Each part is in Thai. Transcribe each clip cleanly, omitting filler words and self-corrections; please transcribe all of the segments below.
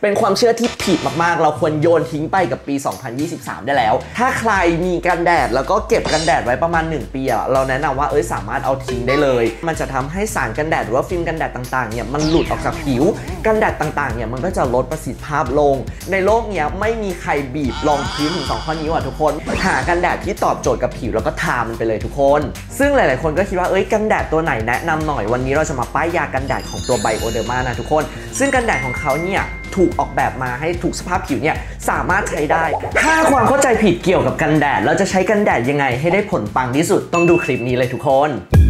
เป็นความเชื่อที่ผิดมากๆเราควรโยนทิ้งไปกับปี 2023 ได้แล้วถ้าใครมีกันแดดแล้วก็เก็บกันแดดไว้ประมาณ1 ปีเราแนะนำว่าสามารถเอาทิ้งได้เลยมันจะทำให้สารกันแดดหรือว่าฟิล์มกันแดดต่างๆเนี่ยมันหลุดออกจากผิวกันแดดต่างๆเนี่ยมันก็จะลดประสิทธิภาพลงในโลกเนี้ยไม่มีใครบีบรองพื้นถึง2 ข้อนิ้วทุกคนหากันแดดที่ตอบโจทย์กับผิวแล้วก็ทามันไปเลยทุกคนซึ่งหลายๆคนก็คิดว่ากันแดดตัวไหนแนะนำหน่อยวันนี้เราจะมาป้ายยากันแดดของตัวไบโอเดอร์มานะทุกคนซึ่งกันแดดของเขาเนี่ยถูกออกแบบมาให้ทุกสภาพผิวเนี่ยสามารถใช้ได้ถ้าความเข้าใจผิดเกี่ยวกับกันแดดเราจะใช้กันแดดยังไงให้ได้ผลปังที่สุดต้องดูคลิปนี้เลยทุกคน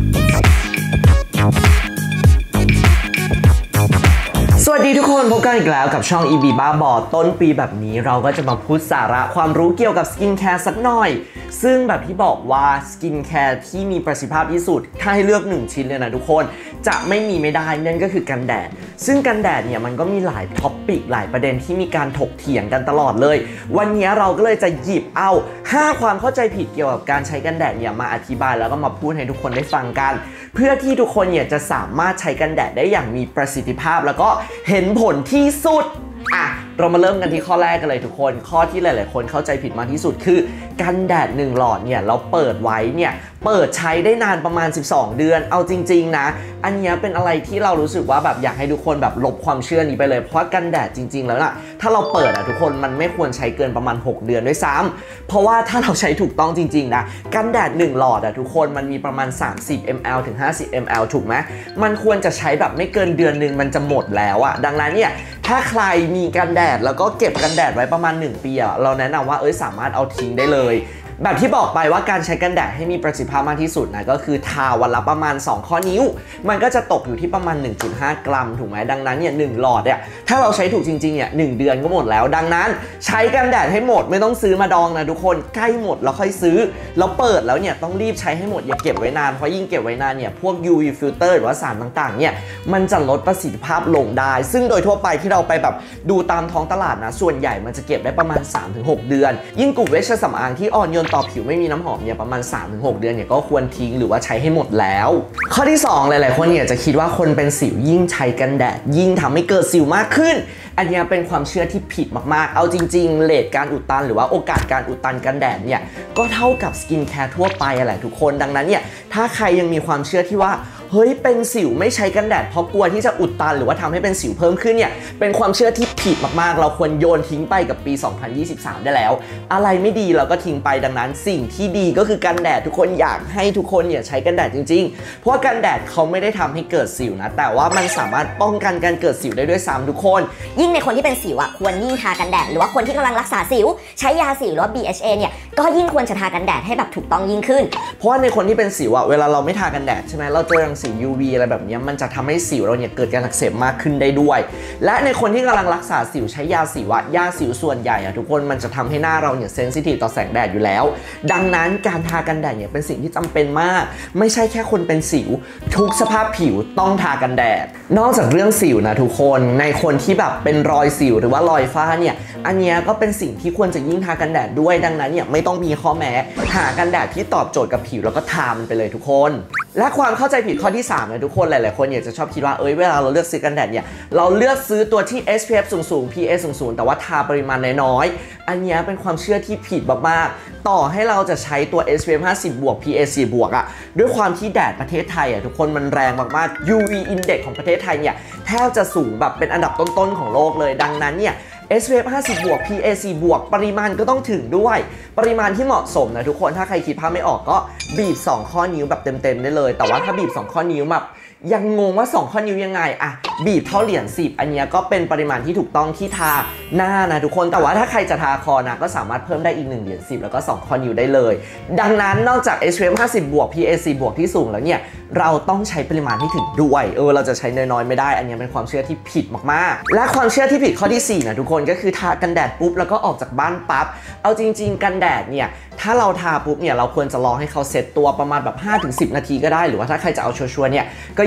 สวัสดีทุกคนพบกันอีกแล้วกับช่อง EB บ้าบอต้นปีแบบนี้เราก็จะมาพูดสาระความรู้เกี่ยวกับสกินแคร์สักหน่อยซึ่งแบบที่บอกว่าสกินแคร์ที่มีประสิทธิภาพที่สุดถ้าให้เลือก1 ชิ้นเลยนะทุกคนจะไม่มีไม่ได้นั่นก็คือกันแดดซึ่งกันแดดเนี่ยมันก็มีหลายท็อปปิกหลายประเด็นที่มีการถกเถียงกันตลอดเลยวันนี้เราก็เลยจะหยิบเอา5ความเข้าใจผิดเกี่ยวกับการใช้กันแดดเนี่ยมาอธิบายแล้วก็มาพูดให้ทุกคนได้ฟังกันเพื่อที่ทุกคนเนี่ยจะสามารถใช้กันแดดได้อย่างมีประสิทธิภาพแล้วก็เห็นผลที่สุดเรามาเริ่มกันที่ข้อแรกกันเลยทุกคนข้อที่หลายๆคนเข้าใจผิดมากที่สุดคือกันแดด1 หลอดเนี่ยเราเปิดไว้เนี่ยเปิดใช้ได้นานประมาณ12 เดือนเอาจริงๆนะอันนี้เป็นอะไรที่เรารู้สึกว่าแบบอยากให้ทุกคนแบบลบความเชื่อนี้ไปเลยเพราะกันแดดจริงๆแล้วนะถ้าเราเปิดทุกคนมันไม่ควรใช้เกินประมาณ6 เดือนด้วยซ้ำเพราะว่าถ้าเราใช้ถูกต้องจริงๆนะกันแดด1 หลอดทุกคนมันมีประมาณ30 ml ถึง50 ml ถูกไหมมันควรจะใช้แบบไม่เกินเดือนนึงมันจะหมดแล้วดังนั้นเนี่ยถ้าใครมีกันแดดแล้วก็เก็บกันแดดไว้ประมาณ1 ปีเราแนะนำว่าสามารถเอาทิ้งได้เลยแบบที่บอกไปว่าการใช้กันแดดให้มีประสิทธิภาพมากที่สุดนะก็คือทาวันละประมาณ2 ข้อนิ้วมันก็จะตกอยู่ที่ประมาณ 1.5 กรัมถูกไหมดังนั้นเนี่ย1 หลอดเนี่ยถ้าเราใช้ถูกจริงๆเนี่ย1 เดือนก็หมดแล้วดังนั้นใช้กันแดดให้หมดไม่ต้องซื้อมาดองนะทุกคนใกล้หมดแล้วค่อยซื้อแล้วเปิดแล้วเนี่ยต้องรีบใช้ให้หมดอย่าเก็บไว้นานเพราะยิ่งเก็บไว้นานเนี่ยพวก UV filter หรือว่าสารต่างๆเนี่ยมันจะลดประสิทธิภาพลงได้ซึ่งโดยทั่วไปที่เราไปแบบดูตามท้องตลาดนะส่วนใหญ่มันจะเก็บได้ประมาณ 3-6 เดือนยิ่งกลุ่มเวชสำอางที่อ่อนโยนต่อผิวไม่มีน้ำหอมเนี่ยประมาณ 3-6 เดือนเนี่ยก็ควรทิ้งหรือว่าใช้ให้หมดแล้วข้อที่2หลายๆคนเนี่ยจะคิดว่าคนเป็นสิวยิ่งใช้กันแดดยิ่งทำให้เกิดสิวมากขึ้นอันนี้เป็นความเชื่อที่ผิดมากๆเอาจริงๆเรทการอุดตันหรือว่าโอกาสการอุดตันกันแดดเนี่ยก็เท่ากับสกินแคร์ทั่วไปแหละทุกคนดังนั้นเนี่ยถ้าใครยังมีความเชื่อที่ว่าเฮ้ยเป็นสิวไม่ใช้กันแดดเพราะกลัวที่จะอุดตันหรือว่าทำให้เป็นสิวเพิ่มขึ้นเนี่ยเป็นความเชื่อที่ผิดมากๆเราควรโยนทิ้งไปกับปี 2023 ได้แล้วอะไรไม่ดีเราก็ทิ้งไปดังนั้นสิ่งที่ดีก็คือกันแดดทุกคนอยากให้ทุกคนเนี่ยใช้กันแดดจริงๆเพราะกันแดดเขาไม่ได้ทำให้เกิดสิวนะแต่ว่ามันสามารถป้องกันการเกิดสิวได้ด้วยซ้ำทุกคนยิ่งในคนที่เป็นสิวควรยิ่งทากันแดดหรือว่าคนที่กำลังรักษาสิวใช้ยาสิวหรือว่า BHA เนี่ยก็ยิ่งควรจะทากันแดดให้แบบถูกต้องยิ่งขึ้นเพราะว่าในคนที่เป็นสิวเวลาเราไม่ทากันแดดใช่ไหมเราเจอรังสี UV อะไรแบบนี้มันจะทำให้สิวเราเนี่ยเกิดการอักเสบมากขึ้นได้ด้วยและในคนที่กำลังรักษาสิวใช้ยาสิวยาสิวส่วนใหญ่ทุกคนมันจะทำให้หน้าเราเนี่ยเซนซิทีฟต่อแสงแดดอยู่แล้วดังนั้นการทากันแดดเนี่ยเป็นสิ่งที่จำเป็นมากไม่ใช่แค่คนเป็นสิวทุกสภาพผิวต้องทากันแดดนอกจากเรื่องสิวนะทุกคนในคนที่แบบเป็นรอยสิวหรือว่ารอยฝ้าเนี่ยอันนี้ก็เป็นสิ่งที่ควรจะยิ่งทากันแดดด้วยดังนั้นเนี่ยไม่ต้องมีข้อแม้หากันแดดที่ตอบโจทย์กับผิวแล้วก็ทามันไปเลยทุกคนและความเข้าใจผิดข้อที่3นะทุกคนหลายๆคนอยากจะชอบคิดว่าเวลาเราเลือกซื้อกันแดดเนี่ยเราเลือกซื้อตัวที่ SPF สูง PA สูงแต่ว่าทาปริมาณน้อยๆอันนี้เป็นความเชื่อที่ผิดมากๆต่อให้เราจะใช้ตัว SPF 50 บวก PA 4 บวกด้วยความที่แดดประเทศไทยทุกคนมันแรงมากๆ UV index ของประเทศไทยเนี่ยแทบจะสูงแบบเป็นอันดับต้นๆของโลกเลยดังนั้นเนี่ย SPF 50 บวก PA 4 บวกปริมาณก็ต้องถึงด้วยปริมาณที่เหมาะสมนะทุกคนถ้าใครคิดภาพไม่ออกก็บีบ2 ข้อนิ้วแบบเต็มๆได้เลยแต่ว่าถ้าบีบ2 ข้อนิ้วแบบยังงงว่า2 ข้อนิ้วยังไงบีบเท่าเหรียญ10อันนี้ก็เป็นปริมาณที่ถูกต้องที่ทาหน้านะทุกคนแต่ว่าถ้าใครจะทาคอนะก็สามารถเพิ่มได้อีก1 เหรียญ10แล้วก็2 ข้อนิ้วได้เลยดังนั้นนอกจาก SPF 50 บวก PA 4 บวกที่สูงแล้วเนี่ยเราต้องใช้ปริมาณที่ถึงด้วยเราจะใช้น้อยๆไม่ได้อันนี้เป็นความเชื่อที่ผิดมากๆและความเชื่อที่ผิดข้อที่4นะทุกคนก็คือทากันแดดปุ๊บแล้วก็ออกจากบ้านปั๊บเอาจริงๆกันแดดเนี่ยถ้าเราทาปุ๊บเนี่ยเราควรจะรอให้เขาเซตตัวประมาณแบบ 5-10 นาทีก็ได้หรือว่าถ้าใครจะเอาชัวร์ๆเนี่ยก็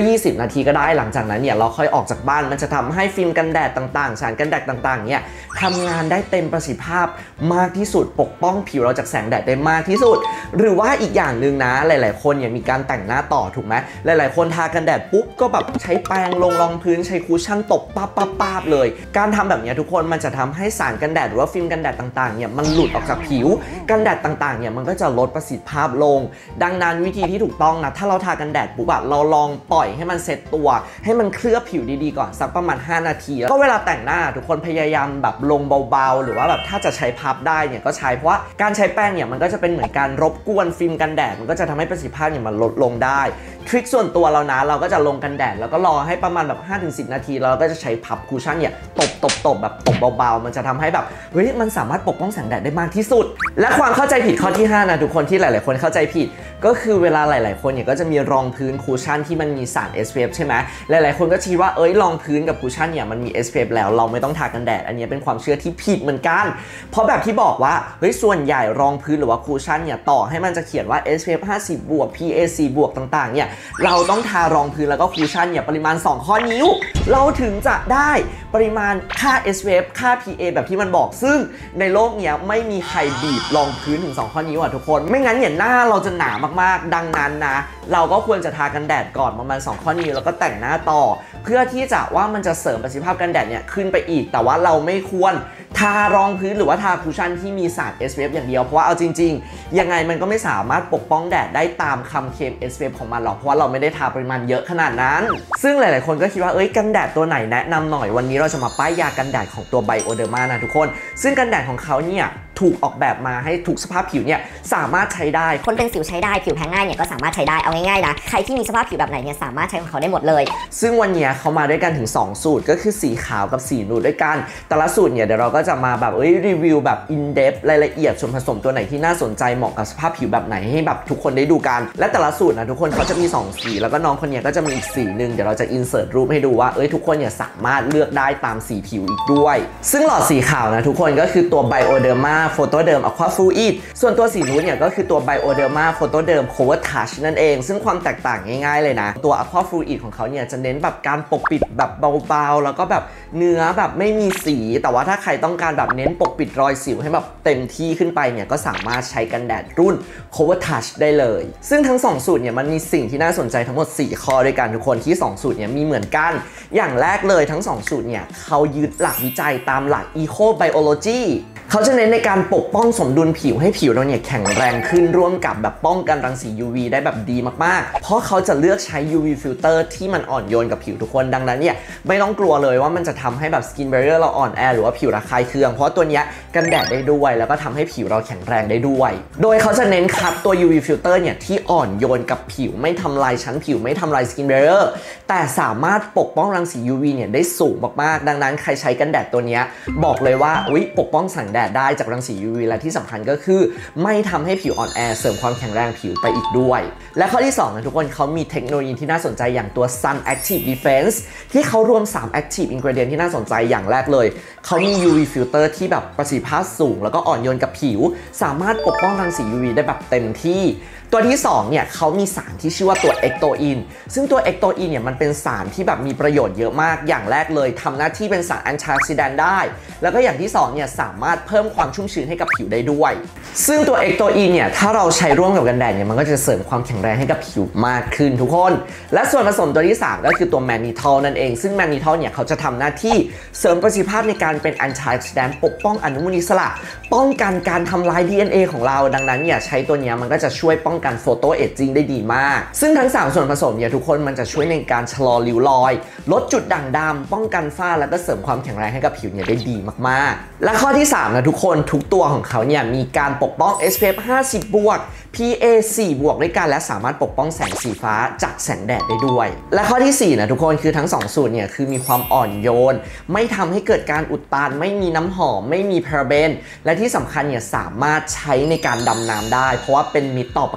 20 นาทีก็ได้หลังจากนั้นเนี่ยเราค่อยออกจากบ้านมันจะทำให้ฟิล์มกันแดดต่างๆสารกันแดดต่างๆเนี่ยทำงานได้เต็มประสิทธิภาพมากที่สุดปกป้องผิวเราจากแสงแดดได้มากที่สุดหรือว่าอีกอย่างหนึ่งนะหลายๆคนเนี่ยมีการแต่งหน้าต่อถูกไหมหลายๆคนทากันแดดปุ๊บก็แบบใช้แปรงลงรองพื้นใช้คุชชั่นตบป๊าบเลยการทำแบบนี้ทุกคนมันจะทำให้สารกันแดดหรือว่าฟิล์มกันแดดต่างๆเนี่ยมันหลุดออกจากผิวกันแดดต่างๆเนี่ยมันก็จะลดประสิทธิภาพลงดังนั้นวิธีที่ถูกต้องนะถ้าเราทากันแดดปุ๊บอะเราลองปล่อยให้มันเซตตัวให้มันเคลือบผิวดีๆก่อนสักประมาณ5 นาทีแล้วก็เวลาแต่งหน้าทุกคนพยายามแบบลงเบาๆหรือว่าแบบถ้าจะใช้พับได้เนี่ยก็ใช้เพราะว่าการใช้แป้งเนี่ยมันก็จะเป็นเหมือนการรบกวนฟิล์มกันแดดมันก็จะทำให้ประสิทธิภาพเนี่ยมันลดลงได้ทริคส่วนตัวเรานะเราก็จะลงกันแดดแล้วก็รอให้ประมาณแบบ 5-10 นาทีแล้วเราก็จะใช้พับคุชชั่นเนี่ยตบแบบตบเบาๆมันจะทำให้แบบเฮ้ยมันสามารถปกป้องแสงแดดได้มากที่สุดและความเข้าใจผิดข้อที่5นะทุกคนที่หลายๆคนเข้าใจผิดก็คือเวลาหลายๆคนเนี่ยก็จะมีรองพื้นคุชชั่นที่มันมีสาร SPF ใช่ไหมหลายๆคนก็คิดว่ารองพื้นกับคุชชั่นเนี่ยมันมี SPF แล้วเราไม่ต้องทากันแดดอันนี้เป็นความเชื่อที่ผิดเหมือนกันเพราะแบบที่บอกว่าเฮ้ยส่วนใหญ่รองพื้นหรือว่าคุชชั่นเนี่ยต่อให้มันจะเขียนว่า SPF 50 บวก PA 4 บวกต่างๆเนี่ยเราต้องทารองพื้นแล้วก็คุชชั่นเนี่ยปริมาณ2ข้อนิ้วเราถึงจะได้ปริมาณค่า SPF ค่า PA แบบที่มันบอกซึ่งในโลกเนี้ยไม่มีใครบีบรองพื้นถึง2ข้อนิ้วอ่ะทุกคนไม่งั้นเนี่ยหน้าเราจะหนามากๆดังนั้นนะเราก็ควรจะทากันแดดก่อนประมาณ2ข้อนิ้วแล้วก็แต่งหน้าต่อเพื่อที่จะว่ามันจะเสริมประสิทธิภาพกันแดดเนี่ยขึ้นไปอีกแต่ว่าเราไม่ควรทารองพื้นหรือว่าทาคุชชั่นที่มีสาร SPF อย่างเดียวเพราะว่าเอาจริงๆยังไงมันก็ไม่สามารถปกป้องแดดได้ตามคำเคลม SPF ของมันหรอกเพราะว่าเราไม่ได้ทาปริมาณเยอะขนาดนั้นซึ่งหลายๆคนก็คิดว่ากันแดดตัวไหนแนะนำหน่อยวันนี้เราจะมาป้ายยากันแดดของตัว Bioderma นะทุกคนซึ่งกันแดดของเขาเนี่ยถูกออกแบบมาให้ทุกสภาพผิวเนี่ยสามารถใช้ได้คนเป็นสิวใช้ได้ผิวแพ้ง่ายเนี่ยก็สามารถใช้ได้เอาง่ายๆนะใครที่มีสภาพผิวแบบไหนเนี่ยสามารถใช้ของเขาได้หมดเลยซึ่งวันนี้เขามาด้วยกันถึง2สูตรก็คือสีขาวกับสีนูดด้วยกันแต่ละสูตรเนี่ยเดี๋ยวเราก็จะมาแบบรีวิวแบบอินเดปรายละเอียดส่วนผสมตัวไหนที่น่าสนใจเหมาะกับสภาพผิวแบบไหนให้แบบทุกคนได้ดูกันและแต่ละสูตรนะทุกคนเขาจะมี2สีแล้วก็น้องคนนี้ก็จะมีอีกสีนึงเดี๋ยวเราจะอินเสิร์ตรูปให้ดูว่าทุกคนเนี่ยสามารถเลือกได้ตามสีผิวอีกด้วยซึ่งหลอดสีขาวนะทุกคนก็คือตัว Bioderma Photoderm Aqua Fluid ส่วนตัวสีนูดเนี่ยก็คือตัว Bioderma Photoderm Cover Touch นั่นเองซึ่งความแตกต่างง่ายๆเลยนะตัว Aqua Fluid ของเขาเนี่ยจะเน้นแบบการปกปิดแบบเบาๆแล้วก็แบบเนื้อแบบไม่มีสีแต่ว่าถ้าใครต้องการแบบเน้นปกปิดรอยสิวให้แบบเต็มที่ขึ้นไปเนี่ยก็สามารถใช้กันแดดรุ่น Cover Touch ได้เลยซึ่งทั้ง2สูตรเนี่ยมันมีสิ่งที่น่าสนใจทั้งหมด4ข้อด้วยกันทุกคนที่2สูตรเนี่ยมีเหมือนกันอย่างแรกเลยทั้ง2สูตรเนี่ยเขายึดหลักวิจัยตามหลัก Eco Biology เขาจะเน้นในการปกป้องสมดุลผิวให้ผิวเราเนี่ยแข็งแรงขึ้นร่วมกับแบบป้องกันรังสี UV ได้แบบดีมากๆเพราะเขาจะเลือกใช้ UV filter ที่มันอ่อนโยนกับผิวทุกคนดังนั้นเนี่ยไม่ต้องกลัวเลยว่ามันจะทำให้แบบ skin barrier เราอ่อนแอหรือว่าผิวระคายเคืองเพราะตัวเนี้ยกันแดดได้ด้วยแล้วก็ทำให้ผิวเราแข็งแรงได้ด้วยโดยเขาจะเน้นคัดตัว UV filter เนี่ยที่อ่อนโยนกับผิวไม่ทำลายชั้นผิวไม่ทำลาย skin barrier แต่สามารถปกป้องรังสี UV เนี่ยได้สูงมากๆดังนั้นใครใช้กันแดดตัวเนี้ยบอกเลยว่าปกป้องแสงแดดได้จากรังสี UV และที่สำคัญก็คือไม่ทำให้ผิวอ่อนแอเสริมความแข็งแรงผิวไปอีกด้วยและข้อที่2นะทุกคนเขามีเทคโนโลยีที่น่าสนใจอย่างตัว Sun Active Defense ที่เขารวม3 Active Ingredient ที่น่าสนใจอย่างแรกเลยเขามี UV filter ที่แบบประสิทธิภาพสูงแล้วก็อ่อนโยนกับผิวสามารถปกป้องรังสี UV ได้แบบเต็มที่ตัวที่2เนี่ยเขามีสารที่ชื่อว่าตัวเอ็กโตอินซึ่งตัวเอ็กโตอินเนี่ยมันเป็นสารที่แบบมีประโยชน์เยอะมากอย่างแรกเลยทำหน้าที่เป็นสารแอนตี้ออกซิแดนต์ได้แล้วก็อย่างที่2เนี่ยสามารถเพิ่มความชุ่มชื้นให้กับผิวได้ด้วยซึ่งตัวเอ็กโตอินเนี่ยถ้าเราใช้ร่วมกับกันแดดเนี่ยมันก็จะเสริมความแข็งแรงให้กับผิวมากขึ้นทุกคนและส่วนผสมตัวที่3ก็คือตัวแมนนิทอลนั่นเองซึ่งแมนนิทอลเนี่ยเขาจะทำหน้าที่เสริมประสิทธิภาพในการเป็นแอนตี้ออกซิแดนต์ปกป้องอนุมูลอิสระป้องกันการทำลาย DNA ของเราดังนั้นเนี่ยใช้ตัวนี้มันก็จะช่วยป้องกันโฟโตเอจจิ้งได้ดีมากซึ่งทั้ง3ส่วนผสมเนี่ยทุกคนมันจะช่วยในการชะลอริ้วรอยลดจุดด่างดำป้องกันฝ้าแล้วก็เสริมความแข็งแรงให้กับผิวเนี่ยได้ดีมากๆและข้อที่3นะทุกคนทุกตัวของเขาเนี่ยมีการปกป้อง SPF 50 บวก PA 4 บวกด้วยกันและสามารถปกป้องแสงสีฟ้าจากแสงแดดได้ด้วยและข้อที่4นะทุกคนคือทั้ง2สูตรเนี่ยคือมีความอ่อนโยนไม่ทำให้เกิดการอุดตันไม่มีน้ำหอมไม่มีพาราเบนและที่สำคัญเนี่ยสามารถใช้ในการดำน้ำได้เพราะว่าเป็นมิตรต่อปะ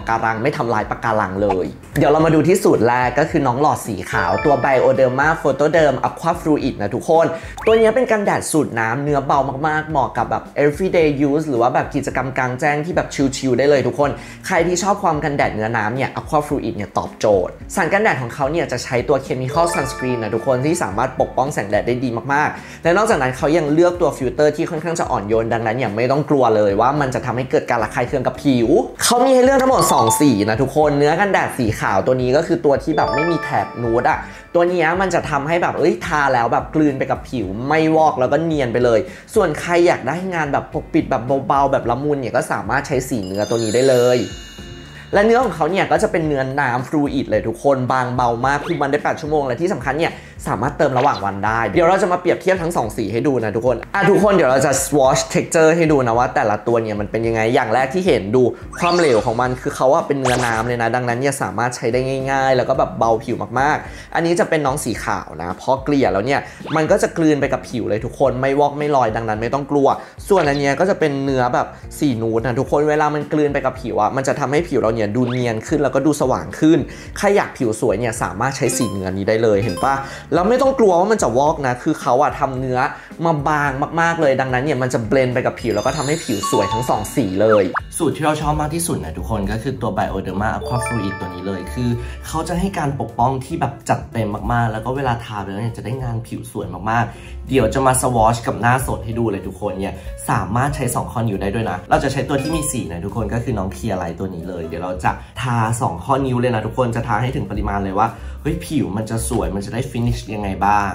การังไม่ทำลายปะการังเลยเดี๋ยวเรามาดูที่สูตรแรกก็คือน้องหลอดสีขาวตัว Bioderma Photoderm Aqua Fluid นะทุกคนตัวนี้เป็นกันแดดสูตรน้ำเนื้อเบามากๆเหมาะกับแบบ everyday use หรือว่าแบบกิจกรรมกลางแจ้งที่แบบชิลๆได้เลยทุกคนใครที่ชอบความกันแดดเนื้อน้ำเนี่ย Aqua Fluid เนี่ยตอบโจทย์สารกันแดดของเขาเนี่ยจะใช้ตัว Chemical Sunscreen นะทุกคนที่สามารถปกป้องแสงแดดได้ดีมากๆและนอกจากนั้นเขายังเลือกตัวฟิลเตอร์ที่ค่อนข้างจะอ่อนโยนดังนั้นเนี่ยไม่ต้องกลัวเลยว่ามันจะทำให้เกิดการระคายเคืองกับผิวเขามีให้เลือกทั้งหมด2สีนะทุกคนเนื้อกันแดดสีขาวตัวนี้ก็คือตัวที่แบบไม่มีแถบนูดอะตัวนี้มันจะทำให้แบบทาแล้วแบบกลืนไปกับผิวไม่วอกแล้วก็เนียนไปเลยส่วนใครอยากได้งานแบบปกปิดแบบเบาๆแบบละมุนเนี่ยก็สามารถใช้สีเนื้อตัวนี้ได้เลยและเนื้อของเขาเนี่ยก็จะเป็นเนื้อน้ำฟลูอิดเลยทุกคนบางเบามากคุมมันได้8ชั่วโมงและที่สำคัญเนี่ยสามารถเติมระหว่างวันได้เดี๋ยวเราจะมาเปรียบเทียบทั้ง2สีให้ดูนะทุกคนทุกคนเดี๋ยวเราจะ swatch texture ให้ดูนะว่าแต่ละตัวเนี่ยมันเป็นยังไงอย่างแรกที่เห็นดูความเหลวของมันคือเขาเป็นเนื้อน้ำเลยนะดังนั้นเนี่ยสามารถใช้ได้ง่ายๆแล้วก็แบบเบาผิวมากๆอันนี้จะเป็นน้องสีขาวนะพอเกลี่ยแล้วเนี่ยมันก็จะกลืนไปกับผิวเลยทุกคนไม่วอกไม่ลอยดังนั้นไม่ต้องกลัวส่วนอันนี้ก็จะเป็นเนื้อแบบสีนูดนะทุกคนเวลามันกลืนไปกับผิวมันจะทำให้ผิวเราเนี่ยดูเนียนขึ้นแล้วก็ดูสว่างขึ้นใครอยากผิวสวยเนี่ยสามารถใช้สีเนื้อนี้ได้เลยเห็นปะแล้วไม่ต้องกลัวว่ามันจะวอกนะคือเขาทำเนื้อมาบางมากๆเลยดังนั้นเนี่ยมันจะเบลนด์ไปกับผิวแล้วก็ทำให้ผิวสวยทั้ง2สีเลยสูตรที่เราชอบมากที่สุดนะทุกคนก็คือตัว Bioderma Aqua Fluid ตัวนี้เลยคือเขาจะให้การปกป้องที่แบบจัดเต็มมากๆแล้วก็เวลาทาไปแล้วเนี่ยจะได้งานผิวสวยมากๆเดี๋ยวจะมาสวอชกับหน้าสดให้ดูเลยทุกคนเนี่ยสามารถใช้2ข้อนิ้วได้ด้วยนะเราจะใช้ตัวที่มีสีนะทุกคนก็คือน้อง Clear Light ตัวนี้เลยเดี๋ยวเราจะทา2ข้อนิ้วเลยนะทุกคนจะทาให้ถึงปริมาณเลยว่าเฮ้ยผิวมันจะสวยมันจะได้ฟินิชยังไงบ้าง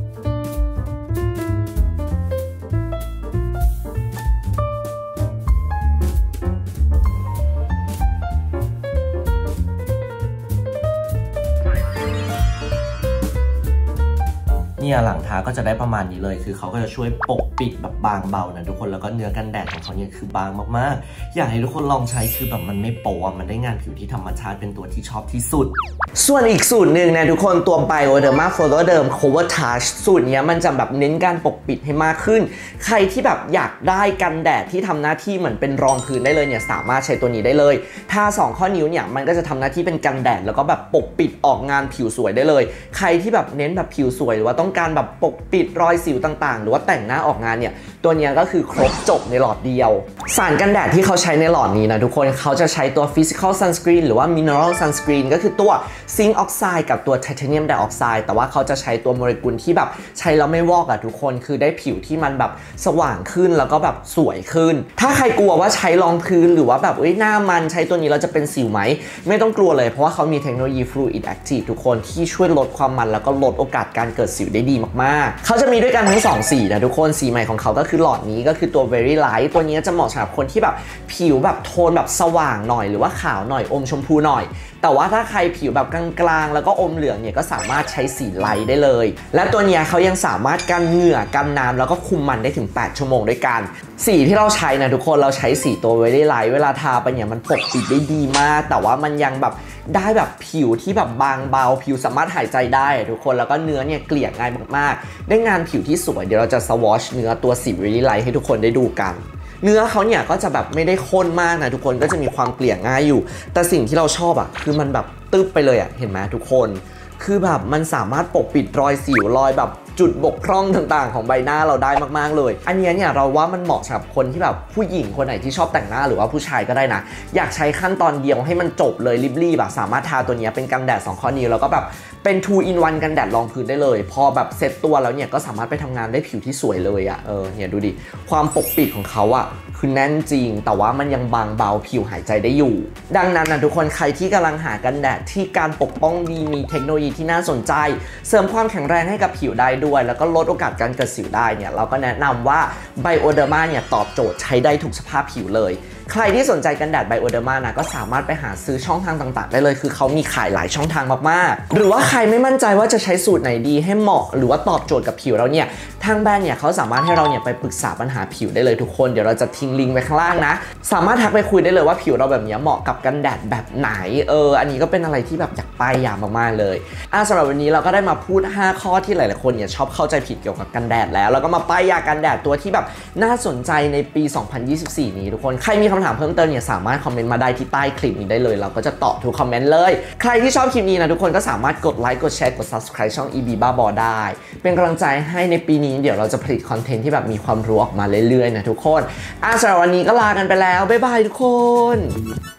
เนี่ยหลังทาก็จะได้ประมาณนี้เลยคือเขาก็จะช่วยปกปิดแบบบางเบานะทุกคนแล้วก็เนื้อกันแดดของเขาเนี่ยคือบางมากๆอยากให้ทุกคนลองใช้คือแบบมันไม่โป๊ะมันได้งานผิวที่ธรรมชาติเป็นตัวที่ชอบที่สุดส่วนอีกสูตรหนึ่งนะทุกคนตัว Bioderma Photoderm Cover Touch สูตรนี้มันจะแบบเน้นการปกปิดให้มากขึ้นใครที่แบบอยากได้กันแดดที่ทำหน้าที่เหมือนเป็นรองพื้นได้เลยเนี่ยสามารถใช้ตัวนี้ได้เลยทา2ข้อนิ้วเนี่ยมันก็จะทำหน้าที่เป็นกันแดดแล้วก็แบบปกปิดออกงานผิวสวยได้เลยใครที่แบบเน้นแบบผิวสวยหรือว่าต้องการแบบปกปิดรอยสิวต่างๆหรือว่าแต่งหน้าออกงานเนี่ยตัวนี้ก็คือครบจบในหลอดเดียวสารกันแดดที่เขาใช้ในหลอดนี้นะทุกคนเขาจะใช้ตัว Physical Sunscreen หรือว่า Mineral Sunscreen ก็คือตัวซิงค์ออกไซด์กับตัวไทเทเนียมไดออกไซด์แต่ว่าเขาจะใช้ตัวโมเลกุลที่แบบใช้แล้วไม่วอกทุกคนคือได้ผิวที่มันแบบสว่างขึ้นแล้วก็แบบสวยขึ้นถ้าใครกลัวว่าใช้รองพื้นหรือว่าแบบหน้ามันใช้ตัวนี้เราจะเป็นสิวไหมไม่ต้องกลัวเลยเพราะว่าเขามีเทคโนโลยี Fluid Active ทุกคนที่ช่วยลดความมันแล้วก็ลดโอกาสการเกิดสิวได้ดีมากๆเขาจะมีด้วยกันทั้ง2สีนะทุกคนสีใหม่ของเขาก็คือหลอดนี้ก็คือตัว Very Light ตัวนี้จะเหมาะสำหรับคนที่แบบผิวแบบโทนแบบสว่างหน่อยหรือว่าขาวหน่อยอมชมพูหน่อยแต่ว่าถ้าใครผิวแบบกลางๆแล้วก็อมเหลืองเนี่ยก็สามารถใช้สีไลท์ได้เลยและตัวนี้เขายังสามารถกันเหงื่อกันน้ำแล้วก็คุมมันได้ถึง8ชั่วโมงด้วยกันสีที่เราใช้นะทุกคนเราใช้สีตัว Very Light เวลาทาไปเนี่ยมันปกปิดได้ดีมากแต่ว่ามันยังแบบได้แบบผิวที่แบบบางเบาผิวสามารถหายใจได้ทุกคนแล้วก็เนื้อเนี่ยเกลี่ยง่ายมากๆได้งานผิวที่สวยเดี๋ยวเราจะสวอชเนื้อตัวสี Very Light ให้ทุกคนได้ดูกันเนื้อเขาเนี่ยก็จะแบบไม่ได้ข้นมากนะทุกคนก็จะมีความเกลี่ยง่ายอยู่แต่สิ่งที่เราชอบคือมันแบบตึ๊บไปเลยเห็นไหมทุกคนคือแบบมันสามารถปกปิดรอยสิวรอยแบบจุดบกพร่องต่างๆของใบหน้าเราได้มากๆเลยอันนี้เนี่ยเราว่ามันเหมาะสำหรับคนที่แบบผู้หญิงคนไหนที่ชอบแต่งหน้าหรือว่าผู้ชายก็ได้นะอยากใช้ขั้นตอนเดียวให้มันจบเลยรีบๆสามารถทาตัวนี้เป็นกันแดด2ข้อนิ้วแล้วก็แบบเป็น 2 in 1 กันแดดรองพื้นได้เลยพอแบบเซ็ตตัวแล้วเนี่ยก็สามารถไปทำงานได้ผิวที่สวยเลยเนี่ยดูดิความปกปิดของเขาคือแน่นจริงแต่ว่ามันยังบางเบาผิวหายใจได้อยู่ดังนั้นนะทุกคนใครที่กำลังหากันแดดที่การปกป้องดีมีเทคโนโลยีที่น่าสนใจเสริมความแข็งแรงให้กับผิวได้ด้วยแล้วก็ลดโอกาสการเกิดสิวได้เนี่ยเราก็แนะนำว่า Bioderma เนี่ยตอบโจทย์ใช้ได้ทุกสภาพผิวเลยใครที่สนใจกันแดด Bioderma นะก็สามารถไปหาซื้อช่องทางต่างๆได้เลยคือเขามีขายหลายช่องทางมากๆหรือว่าใครไม่มั่นใจว่าจะใช้สูตรไหนดีให้เหมาะหรือว่าตอบโจทย์กับผิวเราเนี่ยทางแบรนด์เนี่ยเขาสามารถให้เราเนี่ยไปปรึกษาปัญหาผิวได้เลยทุกคนเดี๋ยวเราจะทิ้งลิงก์ไว้ข้างล่างนะสามารถทักไปคุยได้เลยว่าผิวเราแบบนี้เหมาะกับกันแดดแบบไหนอันนี้ก็เป็นอะไรที่แบบอยากป้ายยามากๆเลยสำหรับวันนี้เราก็ได้มาพูด5ข้อที่หลายๆคนเนี่ยชอบเข้าใจผิดเกี่ยวกับกันแดดแล้วก็มาป้ายยากันแดดตัวที่แบบน่าสนใจในปี 2024 นี้ทุกคนใครมีคำถามเพิ่มเติมเนี่ยสามารถคอมเมนต์มาได้ที่ใต้คลิปนี้ได้เลยเราก็จะตอบทุกคอมเมนต์เลยใครที่ชอบคลิปนี้นะทุกคนก็สามารถกดไลค์กดแชร์กด subscribe ช่อง EB บ้าบอได้เป็นกำลังใจให้ในปีนี้เดี๋ยวเราจะผลิตคอนเทนต์ที่แบบมีความรู้ออกมาเรื่อยๆนะทุกคนสำหรับวันนี้ก็ลากันไปแล้วบ๊ายบายทุกคน